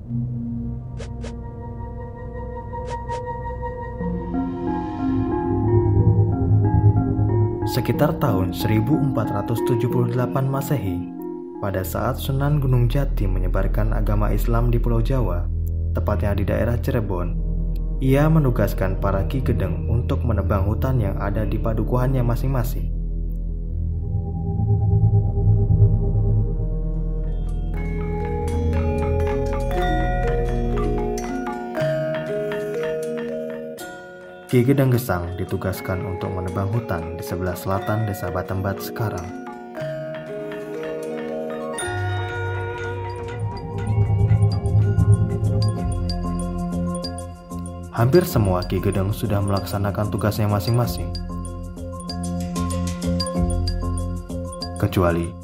Sekitar tahun 1478 Masehi, pada saat Sunan Gunung Jati menyebarkan agama Islam di Pulau Jawa, tepatnya di daerah Cirebon, ia menugaskan para Ki Gedeng untuk menebang hutan yang ada di padukuhannya masing-masing. Ki Gedeng Gesang ditugaskan untuk menebang hutan di sebelah selatan Desa Batembat sekarang. Hampir semua Ki Gedeng sudah melaksanakan tugasnya masing-masing, kecuali